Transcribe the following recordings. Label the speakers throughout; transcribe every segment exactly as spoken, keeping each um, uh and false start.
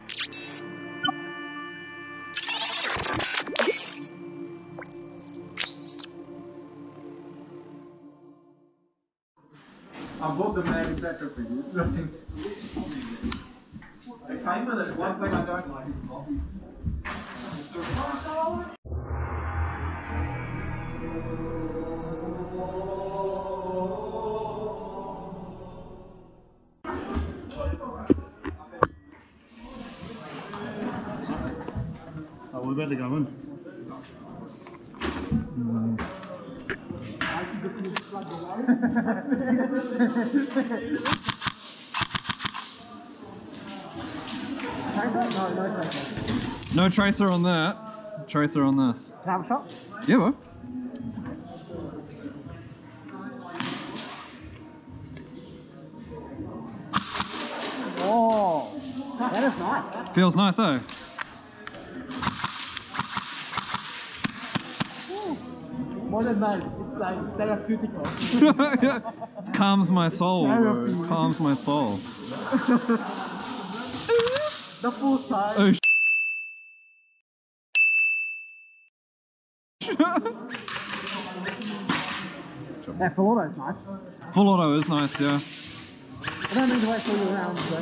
Speaker 1: I bought the mag better for you. I came with it. One thing I don't like is lost.
Speaker 2: Oh, we better go in. Mm.
Speaker 3: No tracer on that. Tracer on this.
Speaker 2: Can I have a shot?
Speaker 3: Yeah, bro.
Speaker 2: Oh, that is nice.
Speaker 3: Feels nice, eh?
Speaker 2: More than nice, it's like therapeutical.
Speaker 3: Calms my soul, bro. Calms my soul.
Speaker 2: The full size.
Speaker 3: Oh, sh
Speaker 2: Yeah, full auto is nice.
Speaker 3: Full auto is nice, yeah.
Speaker 2: I don't need to wait for you around, but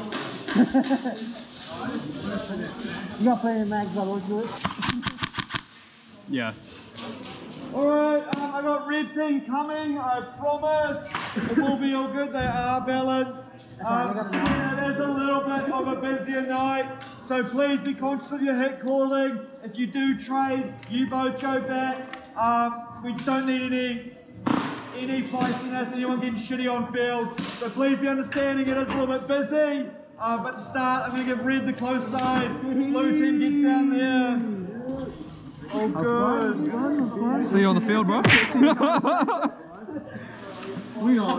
Speaker 2: you got plenty of mags, I won't do it.
Speaker 3: Yeah.
Speaker 1: Alright, um, I got red team coming, I promise. It will be all good, they are balanced. Um, yeah, it is a little bit of a busier night, so please be conscious of your hit calling. If you do trade, you both go back. Um, we don't need any any feistiness, anyone getting shitty on field. So please be understanding it is a little bit busy. Uh, but to start, I'm going to give red the close side. Blue team gets down there. Oh, good.
Speaker 3: See you on the field, bro.
Speaker 2: We on.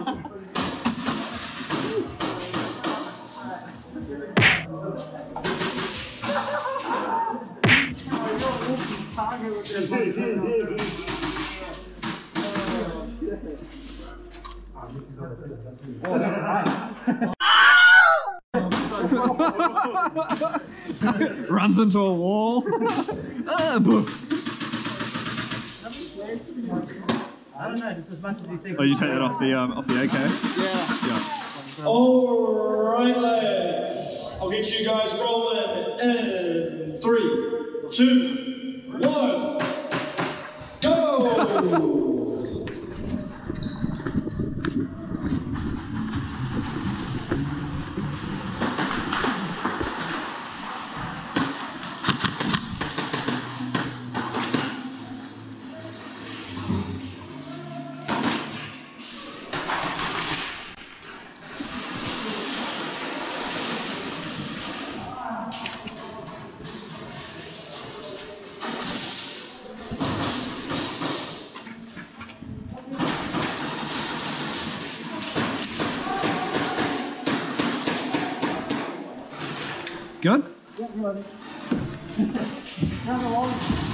Speaker 3: Runs into a wall. Ah, boo.
Speaker 2: I don't know, just as much as you think.
Speaker 3: Oh, you take that off the um, off the A K?
Speaker 2: Yeah.
Speaker 3: Yeah.
Speaker 1: Alright lads, I'll get you guys rolling in three, two, one, go!
Speaker 3: Good?
Speaker 2: Yeah, ready. Have a long.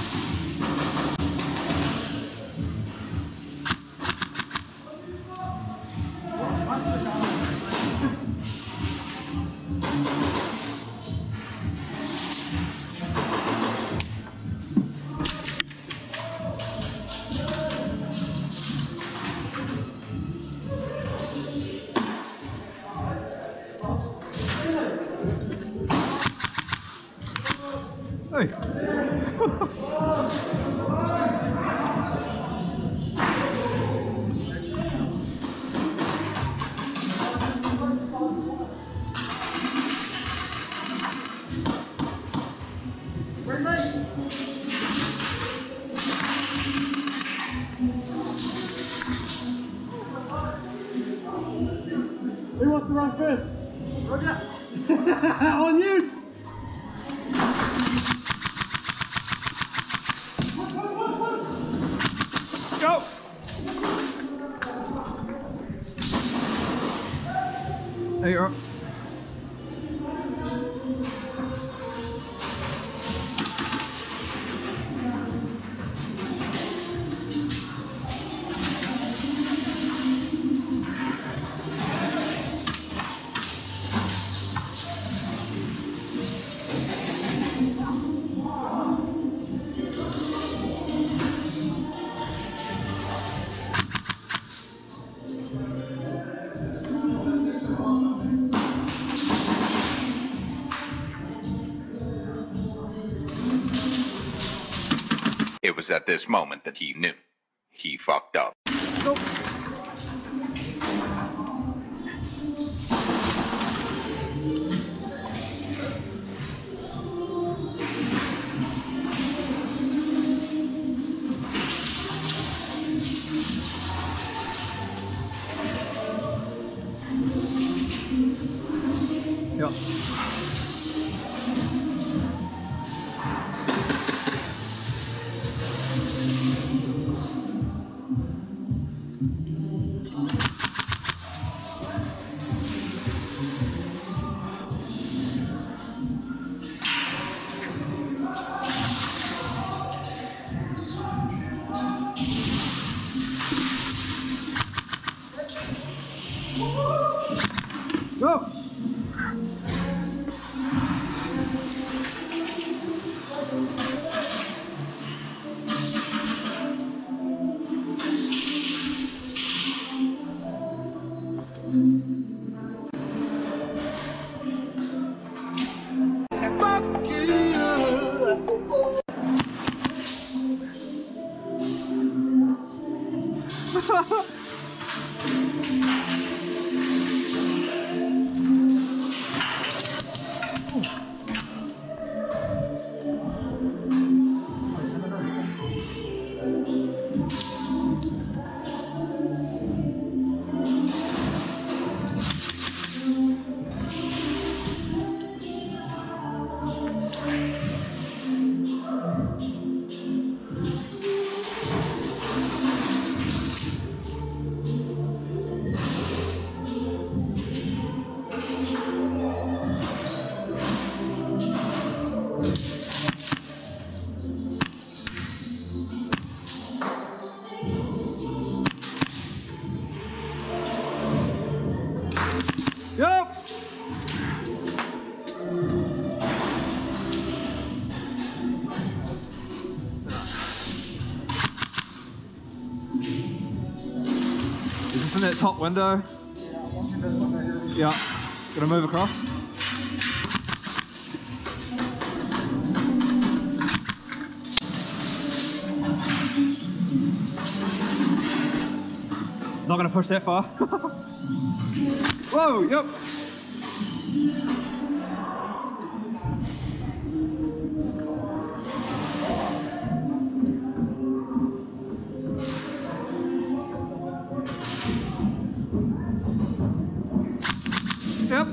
Speaker 3: Hey.
Speaker 2: Who wants to run first? Roger. On you.
Speaker 3: Go! There you are.
Speaker 4: It was at this moment that he knew. He fucked up.
Speaker 1: Go.
Speaker 3: Ja. Go! Yep. Is this in that top window? Yeah. Gonna move across. Not gonna push that far. Whoa, yep. Yep.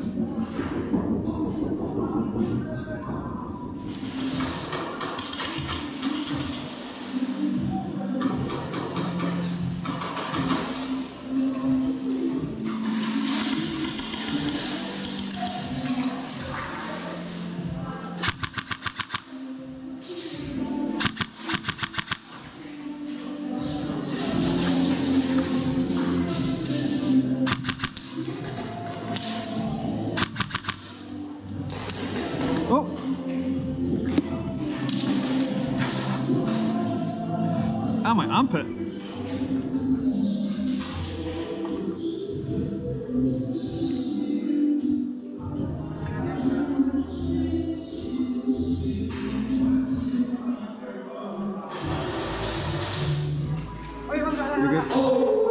Speaker 3: Oh. Ah, my armpit.
Speaker 2: Oi, vamos lá.
Speaker 3: You good?